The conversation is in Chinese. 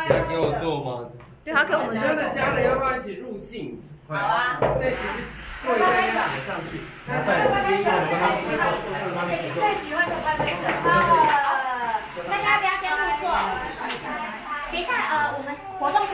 要给我做吗？ 对，他给我们做的家人要不要一起入镜？ 好啊。 所以其实做一个写上去，然后再一一的帮他们制作，或者帮他们制作。 最喜欢的拍拍手。